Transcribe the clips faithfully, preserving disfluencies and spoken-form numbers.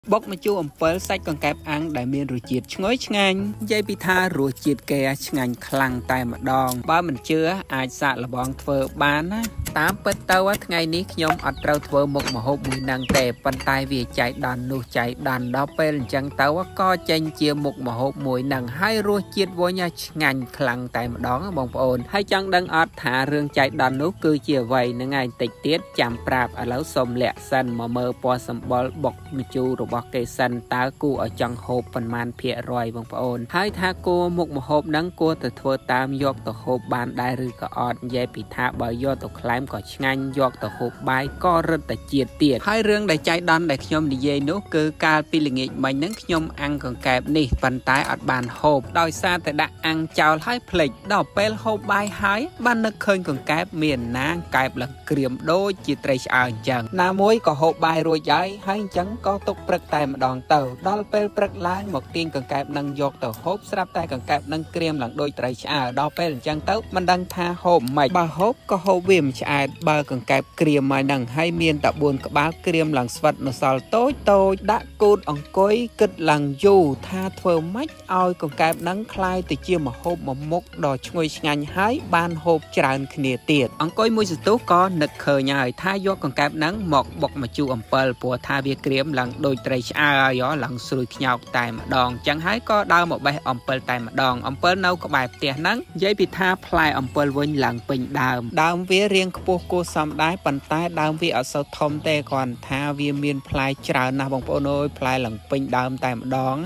บกมาจูอมเปิลใส่กางแกบอังได้เมียนรูจีดช่วยช่างยายพิธารูจีดแกช่างคลังตายมาดองบ้ามันเชื่ออาจสะระบองเฟอบ้านนะตามเปิดเตาว่าไงนี้ขยมอัดเราเฟอหมกมาหบมือนางแต่ปันตายเวียใจดันนูใจดันดอเป็นจังเตาว่าก็เจนเจียหมกมาหบมือนางให้รูจีดวัวยาช่างคลังตายมาดองบองปอนให้จังดังอัดหาเรื่องใจดันนูคือเจียไว้ในไงติดเตี้ยจำปราบแล้วสมแหละสันมาเมื่อปอสมบอลบกมาจูรูบอกเกสันตากูเอาจังโฮบประมาณเพียรอยบางปอนให้ทากูหมกมาโฮบนังกูแต่ทัวตามยกต่อโฮบบานได้หรือก็อดยายปิธาบอยอต่อคลายก่อช่างยกต่อโฮบใบก็เริ่มแต่เจียดเตียดให้เรื่องได้ใจดันได้ขยมดีเยนุคือการปีลิงิมันนังขยมอังของแกบนี่ปันตายอัดบานโฮบโดยซาแต่ดักอังเจ้าให้ผลิตดอกเปลโฮบใบหายบ้านนึกเคยของแกบเมียนนางแกบหลังเกลียมโดยจิตใจอ่างจังนามวยก็โฮบใบรวยใจให้จังก็ตกปรึกแต่มาดองเต่าดอลเปลปรักลายหมกตีนกังแกบนังยกเต่าโฮบสลับแต่กังแกบนังเกรียมหลังโดยไตรชาดอลเปลจังเต่ามันดังทาโฮบใหม่บาโฮบก็โฮบเวียมชาบากังแกบเกรียมมาดังให้เมียนตะบุญกับบ้าเกรียมหลังสวัสดิ์นสอลโต้โตดะกูดองก้อยกึดหลังยูทาเทอร์มัดเอากังแกบนังคลายติเจียมาโฮบมามุกดอช่วยงานให้บานโฮบจานคเนเตียดองก้อยมุสตุก็นึกเคยใหญ่ทายกกังแกบนังหมอกบกมาจูอัมเปิลปัวทาเบียเกรียมหลังโดยไตรชาย้อหลังสุริขยาวตายมาดองจังให้ก็ดาวหมกใบอัมเปิลตายมาดองอัมเปิลเน่าก็ใบเตียนังยายพิธาพลายอัมเปิลวนหลังเป็นดาวดาวเวียเรียงขบวโกซัมได้ปันใต้ดาวเวียอัศทอมแต่ก่อนทาเวียเมียนพลายจรานาบงปโอนอยพลายหลังเป็นดาวตายมาดอง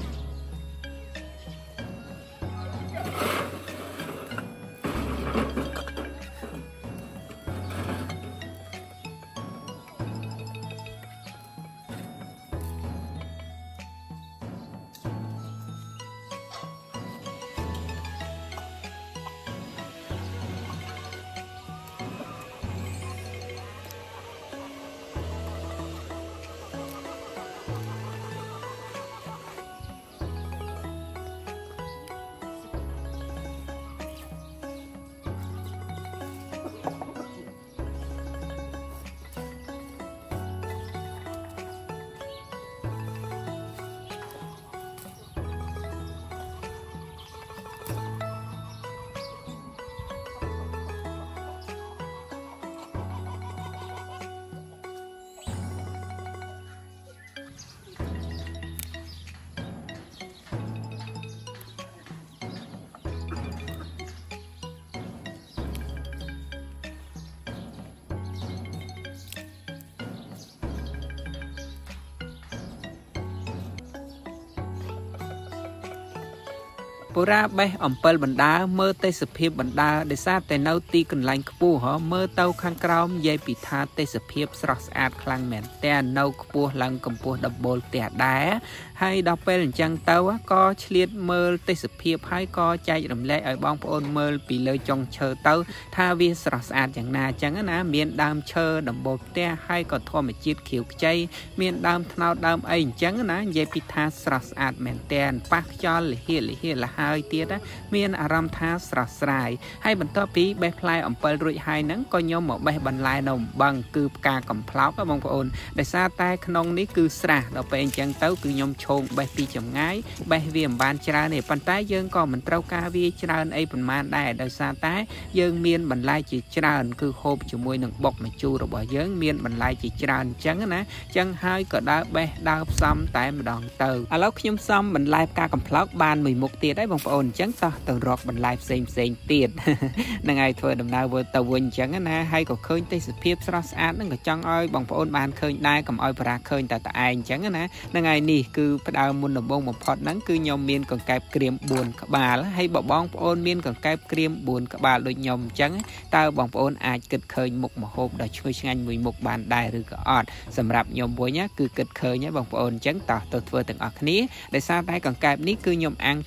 ปุระใบอัมเปิลบรรดาเมื่อเตสเพียบบรรดาได้ทราบแต่เนาตีกันไลน์ขปูหอเมื่อเต้าข้างกราวมยายปิธาเตสเพียบสระสะอาดคลังแมนแต่เนาขปูหลังกำปูดับโบลแต่ได้ให้ดอกเป็นจังเต้าก็เฉลี่ยเมื่อเตสเพียบให้ก็ใจรำเละไอ้บองปอนเมื่อปีเลยจงเชอเต้าถ้าวิสระสะอาดอย่างนาจังนะเมียนดามเชอดับโบลแต่ให้ก็ทอมจิตเขียวใจเมียนดามทนาวดามไอ้จังนะยายปิธาสระสะอาดแมนแต่ปักจอลเฮียเฮียละให้เตี้ยนะเมียนอารมณ์ท้าสระสายให้บรรทปีใบพลายอัมเปิลรุ่ยไฮนั้นก็ย่อมหมกใบบรรลายนมบังคือการกำเพลาก็มองปอนได้ซาใต้ขนมนี้คือสระเราเป็นจังเต้าคือย่อมชงใบปีจำง่ายใบเวียมบานจราเนี่ยปันใต้ยังก็มันเต้ากาวีจราไอ้ปันมาได้ได้ซาใต้ยังเมียนบรรลายจีจราคือโฮบจมวยหนึ่งบกมาจูเราบอกยังเมียนบรรลายจีจราจังนะจังให้ก็ได้ใบดาวซ้ำแต่มาดองเตอแล้วขยมซ้ำบรรลายการกำเพลาบานมือมุกเตี้ยได้บางปอนจังต่อต่างรอกบรรลายเซ็งเซ็งเตี้ยนั่งไงเธอดำนาเวอร์ตะวันจังนะให้ก็เคยเตสเพียบสระสะอาดนั่งก็จังอ้อยบางปอนบานเคยได้กับอ้อยปลาเคยแต่แต่ไอ้จังนะนั่งไงนี่คือพดาวมุนดบงบพอดนั้นคือยมเมียนกับไก่เกรียมบุญกับบาแล้วให้บอกบางปอนเมียนกับไก่เกรียมบุญกับบาโดยยมจังตาบางปอนอาจเกิดเคยมุกมาโฮบได้ช่วยงานมวยมุกบานได้หรือก็อดสำหรับยมบัวเนี้ยคือเกิดเคยเนี้ยบางปอนจังต่อตัวเธอต่างออกนี้ได้ทราบได้กับไก่นี้คือยมอังตกตั้ง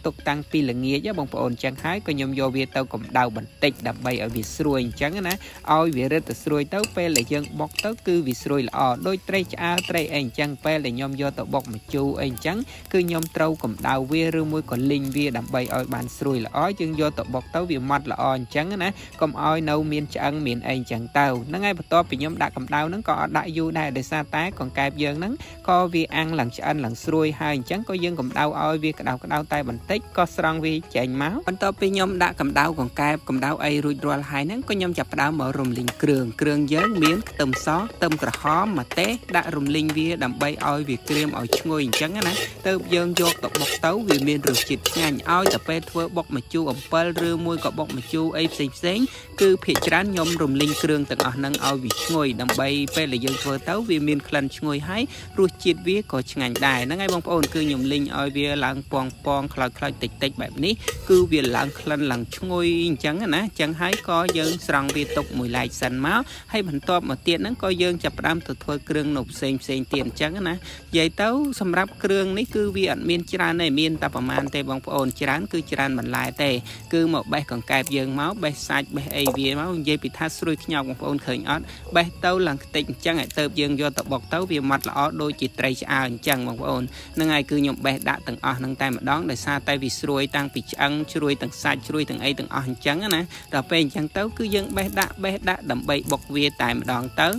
ពីល្ងាចបងប្អូនចឹងហើយក៏ខ្ញុំយកវាទៅកម្ដៅបន្តិចដើម្បីឲ្យវាស្រួយអញ្ចឹងណាឲ្យវារឹតទៅស្រួយទៅពេលដែលយើងបុកទៅគឺវាស្រួយល្អដូចត្រីឆ្អើរត្រីអីអញ្ចឹងពេលដែលខ្ញុំយកទៅបុកម្ជូរអីអញ្ចឹងគឺខ្ញុំត្រូវកម្ដៅវាឬមួយក៏លីងវាដើម្បីឲ្យបានស្រួយល្អយើងយកទៅបុកទៅវាម៉ត់ល្អអញ្ចឹងណាកុំឲ្យនៅមានឆ្អឹងមានអីអញ្ចឹងទៅហ្នឹងហើយបន្ទាប់ពីខ្ញុំដាក់កម្ដៅហ្នឹងក៏អត់ដាក់យូរដែរដោយសារតែកង្កែបយើងហ្នឹងក៏វាអាំងឡើងឆ្អិនឡើងស្រួយហើយអញ្ចឹងក៏យើងកម្ដៅឲ្យវាក្ដៅក្ដៅតែបន្តិចក៏ស្រង់វាចេញមកបន្ទាប់ពីខ្ញុំដាក់កម្ដៅកង្កែបកម្ដៅអីរួចរាល់ហើយហ្នឹងក៏ខ្ញុំចាប់ផ្ដើមមករំលីងគ្រឿងគ្រឿងយើងមានខ្ទឹមសខ្ទឹមក្រហមម្ទេសដាក់រំលីងវាដើម្បីឲ្យវាក្រៀមឲ្យឈ្ងុយអញ្ចឹងណាទៅយើងយកទៅបុកទៅវាមានរសជាតិឆ្ងាញ់ឲ្យតែពេលធ្វើបុកម្ជូរអំពិលឬមួយក៏បុកម្ជូរអីផ្សេងផ្សេងគឺភាគច្រើនខ្ញុំរំលីងគ្រឿងទាំងអស់ហ្នឹងឲ្យវាឈ្ងុយដើម្បីពេលដែលយើងធ្វើទៅវាមានក្លិនឈ្ងុយហើយរសជាតិវាក៏ឆ្ងាញ់ដែរហ្នឹងហើយបងប្អូនគឺខ្ញុំលីងឲ្យវាឡើងពងពងខ្លោចខ្លោចតិចតិចបែបនេះគឺវាឡើងក្លិនឡើងឈ្ងុយអញ្ចឹងណាអញ្ចឹងហើយក៏យើងស្រង់វាទុកមួយឡែកសិនមកហើយបន្ទាប់មកទៀតហ្នឹងក៏យើងចាប់ផ្ដើមទៅធ្វើគ្រឿងនៅផ្សេងផ្សេងទៀតអញ្ចឹងណានិយាយទៅសម្រាប់គ្រឿងនេះគឺវាអត់មានច្រើនទេមានតែប្រហែលទេបងប្អូនច្រើនគឺច្រើនបន្លែទេគឺមកបេះកង្កែបយើងមកបេះសាច់បេះអីវាមកនិយាយពីថាស្រួយខ្ញោកបងប្អូនឃើញអត់បេះទៅឡើងខ្ទេចអញ្ចឹងឲ្យទៅយើងយកទៅបុកទៅវាម៉ត់ល្អដូចជាត្រីឆ្អើរអញ្ចឹងបងប្អូនហ្នឹងហើយគឺខ្ញុំបេះដាក់ទាំងអស់ហ្នឹងតែម្ដងដោយសារតែវាស្រួយតាំងពីឆ្អឹងជ្រួយទាំងសាច់ជ្រួយទាំងអីទាំងអស់អញ្ចឹងណាដល់ពេលអញ្ចឹងទៅគឺយើងបេះដាក់បេះដាក់ដើម្បីបុកវាតែម្ដងទៅ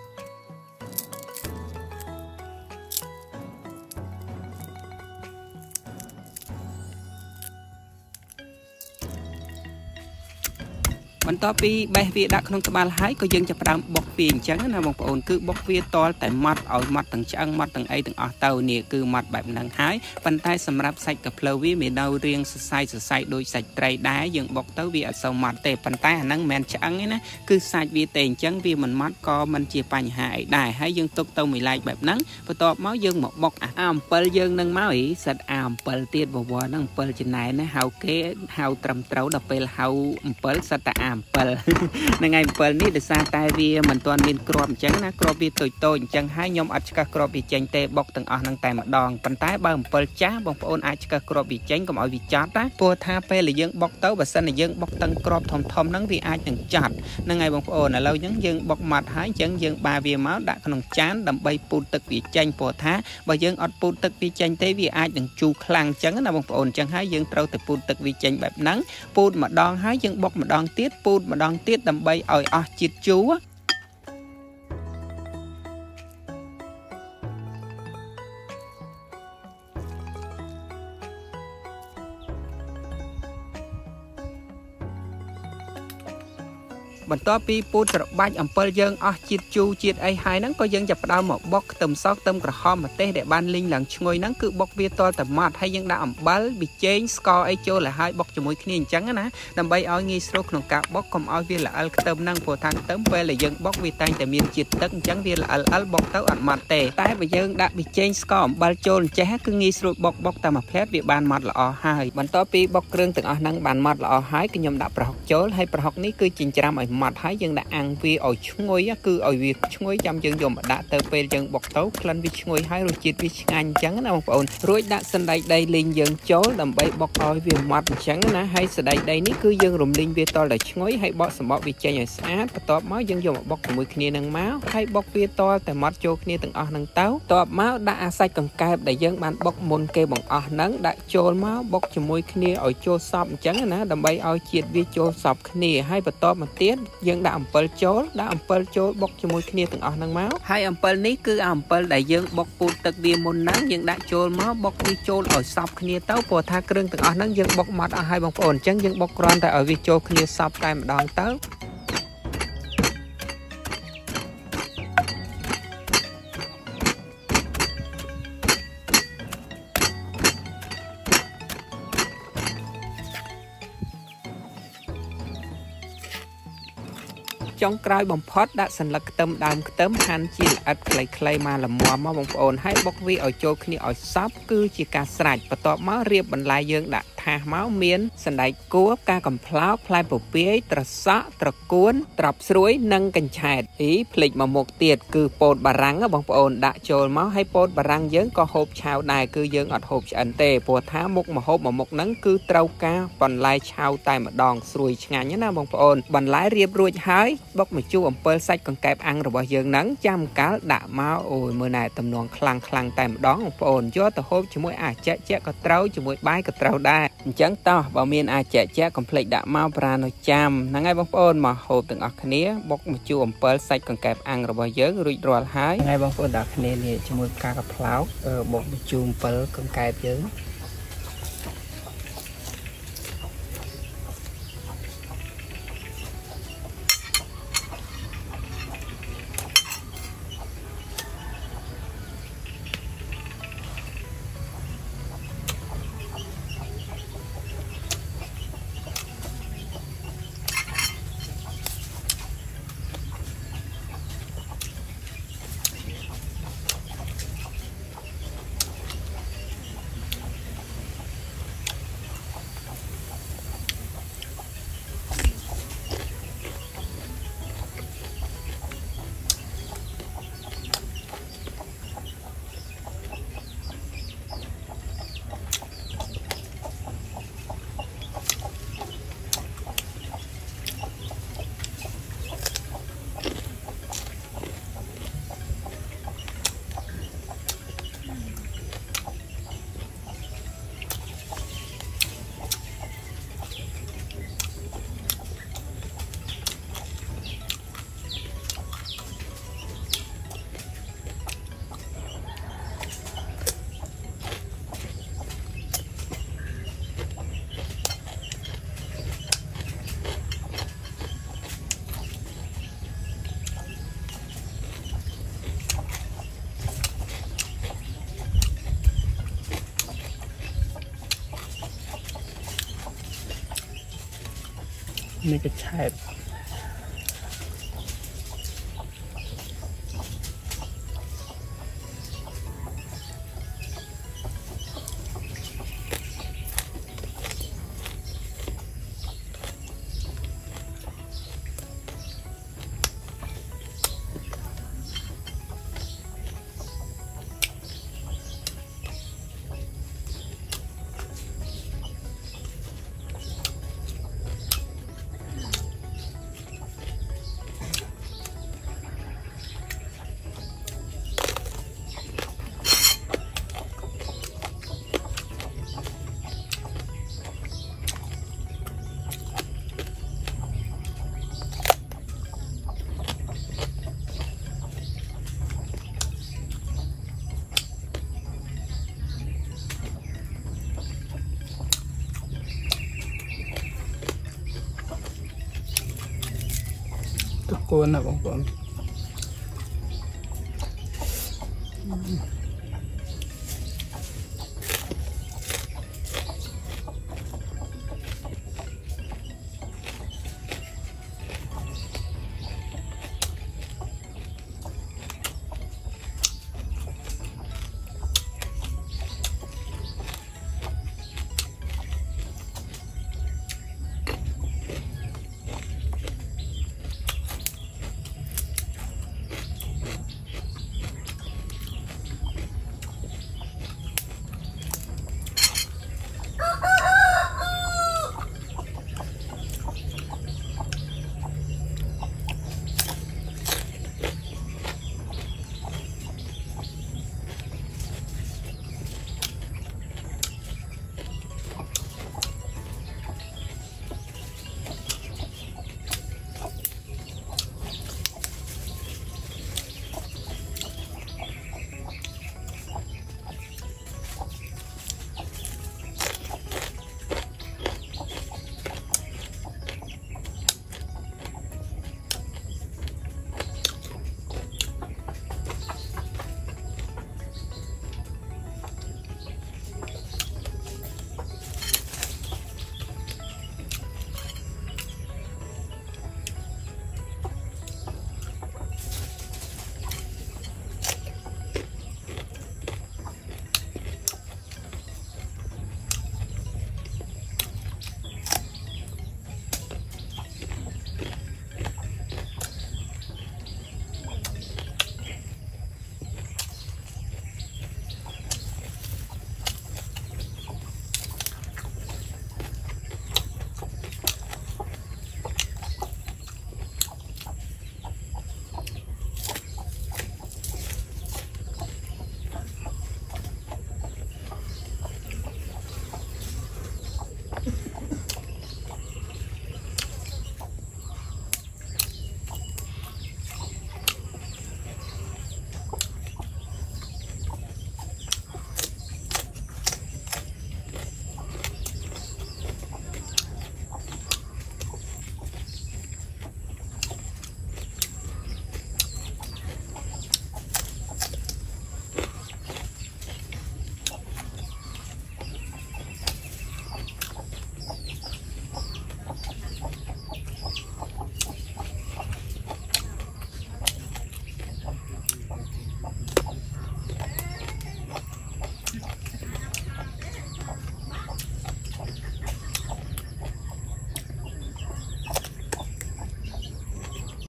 បន្ទាប់ពីបេះវាដាក់ក្នុងត្បាល់ហើយក៏យើងចាប់ផ្ដើមបុកវាអញ្ចឹងណាបងប្អូនគឺបុកវាតលតែម៉ត់ឲ្យម៉ត់ទាំងឆ្អឹងម៉ត់ទាំងអីទាំងអស់ទៅនេះគឺម៉ត់បែបហ្នឹងហើយប៉ុន្តែសម្រាប់សាច់កាភ្លៅវាមាននៅរាងសរសៃសរសៃដូចសាច់ត្រីដែរយើងបុកទៅវាអត់សូវម៉ត់ទេប៉ុន្តែអាហ្នឹងមិនមែនឆ្អឹងទេណាគឺសាច់វាទេអញ្ចឹងវាមិនម៉ត់ក៏មិនជាបញ្ហាអីដែរហើយយើងទុកទៅមួយឡែកបែបហ្នឹងបន្ទាប់មកយើងមកបុកអាអំពិលយើងនឹងមកអីសិតអាអំពិលទៀតបវរហ្នឹងអំពិលចំណែនណាហៅគេហៅត្រឹមត្រូវដល់ពេលហៅអំពិលសិតតែអាអំពិលហ្នឹងហើយអំពិលនេះដោយសារតែវាមិនទាន់មានគ្រាប់អញ្ចឹងណាគ្រាប់វាតូចតូចអញ្ចឹងហើយខ្ញុំអត់ឆ្កឹះគ្រាប់វាចេញទេបុកទាំងអស់ហ្នឹងតែម្ដងប៉ុន្តែបើអំពិលចាស់បងប្អូនអាចឆ្កឹះគ្រាប់វាចេញកុំឲ្យវាចត់ណាព្រោះថាពេលដែលយើងបុកទៅបើសិនជាយើងបុកទាំងគ្រាប់ធំធំហ្នឹងវាអាចនឹងចត់ហ្នឹងហើយបងប្អូនឥឡូវហ្នឹងយើងបុកម៉ត់ហើយអញ្ចឹងយើងបាវាមកដាក់ក្នុងចានដើម្បីពូតទឹកវាចេញព្រោះថាបើយើងអត់ពូតទឹកវាចេញទេវាអាចនឹងជូរខ្លាំងអញ្ចឹងណាបងប្អូនអញ្ចឹងហើយយើងត្រូវតែពូតទឹកវាចេញបែបហ្នឹងពូតម្ដងហើយយើងបុកម្ដងទៀតពូតម្ដងទៀតដើម្បីឲ្យអស់ជាតិជូរបន្ទាប់ពីពូតច្របាច់អំពិលយើងអស់ជាតិជូរជាតិអីហើយហ្នឹងក៏យើងចាប់ផ្ដើមមកបុកខ្ទឹមសខ្ទឹមក្រហមម្ទេសដែលបានលីងឡើងឈ្ងុយហ្នឹងគឺបុកវាទាល់តែម៉ត់ហើយយើងដាក់អំបិលប៊ីចេងស្ករអីចូលឲ្យហើយបុកជាមួយគ្នាអញ្ចឹងណាដើម្បីឲ្យងាយស្រួលក្នុងការបុកកុំឲ្យវាល្អិលខ្ទឹមហ្នឹងព្រោះថាខ្ទឹមពេលដែលយើងបុកវាតែងតែមានជាតិទឹកអញ្ចឹងវាល្អិលអិលបុកទៅអត់ម៉ត់ទេតែបើយើងដាក់ប៊ីចេងស្ករអំបិលចូលអញ្ចេះគឺងាយស្រួលបុកបុកតែមួយផ្លែតវាបានម៉ត់ល្អហើយបន្ទាប់ពីបុកគ្រឿងទាំងអស់ហ្នឹងបានម៉ត់ល្អហើយគឺខ្ញុំដាក់ប្រហុកចូលហើយប្រហុកនេះគឺចិញ្ច្រាំឲ្យម៉ត់ហើយយើងដាក់អាំងវាឲ្យឈ្ងុយគឺឲ្យវាឈ្ងុយចាំយើងយកមកដាក់ទៅពេលយើងបុកទៅក្លិនវាឈ្ងុយហើយរសជាតិវាឆ្ងាញ់អញ្ចឹងណាបងប្អូនរួចដាក់សណ្តែកដីលីងយើងចូលដើម្បីបុកឲ្យវាម៉ត់អញ្ចឹងណាហើយសណ្តែកដីនេះគឺយើងរំលីងវាតលតែឈ្ងុយហើយបកសម្បកវាចេញឲ្យស្អាតបន្ទាប់មកយើងយកមកបុកជាមួយគ្នានឹងមកហើយបុកវាតលតែម៉ត់ចូលគ្នាទាំងអស់ហ្នឹងទៅបន្ទាប់មកដាក់អាសាច់កង្កែបដែលយើងបានបុកមុនគេបង្អស់ហ្នឹងដាក់ចូលមកបុកជាមួយគ្នាឲ្យចូលសព្វអញ្ចឹងណាដើម្បីឲ្យជាតិវាចូលសព្វគ្នាហើយបន្ទាប់មកទៀតយើងដាក់អំពិលចូលដាក់អំពិលចូលបុកជាមួយគ្នាទាំងអស់ហ្នឹងមកហើយអំពិលនេះគឺអំពិលដែលយើងបុកពូតទឹកវាមុនហ្នឹងយើងដាក់ចូលមកបុកវាចូលឲ្យសព្វគ្នាទៅព្រោះថាគ្រឿងទាំងអស់ហ្នឹងយើងបុកម៉ត់អស់ហើយបងប្អូនអញ្ចឹងយើងបុកគ្រាន់តែឲ្យវាចូលគ្នាសព្វតែម្ដងទៅចុងក្រោយបំផុតដាក់សន្លឹកខ្ទឹមដើមខ្ទឹមហាន់ជាល្អិតខ្លីៗមកល្មមមកបងប្អូនហើយបុកវាឲ្យចូលគ្នាឲ្យសព្វគឺជាការស្រេចបន្ទាប់មករៀបបន្លែយើងដាក់ថថាសមកមានសណ្តែកគួបការកំប្លោកផ្លែពពាយត្រសក់ត្រកួនត្រប់ស្រួយនិងកញ្ឆែតអីភ្លេចមកមុខទៀតគឺពោតបារាំងបងប្អូនដាក់ចូលមកហើយពោតបារាំងយើងក៏ហូបឆាវដែរគឺយើងអត់ហូបឆ្អិនទេព្រោះថាមុខម្ហូបមួយមុខហ្នឹងគឺត្រូវការបន្លែឆាវតែម្ដងស្រួយឆ្ងាញ់ណាបងប្អូនបន្លែរៀបរួចហើយបុកម្ជូរអំពិលសាច់កង្កែបអាំងរបស់យើងហ្នឹងចាំកាលដាក់មកអូយមើលណែតំណងខ្លាំងខ្លាំងតែម្ដងបងប្អូនយកទៅហូបជាមួយអាចជាជាក៏ត្រូវជាមួយបាយក៏ត្រូវដែរអញ្ចឹងតោះបើមានអាចជាជាកុំភ្លេចដាក់មកប្រាណនោះចាំហ្នឹងហើយបងប្អូនមកហូបទាំងអស់គ្នាបុកម្ជូរអំពិលសាច់កង្កែបអាំងរបស់យើងរួចរាល់ហើយហ្នឹងហើយបងប្អូនដាក់គ្នានេះជាមួយផ្កាកាផ្លោកបុកម្ជូរអំពិលកង្កែបយើងនេះកញ្ឆែត Tuh kuan apa pun.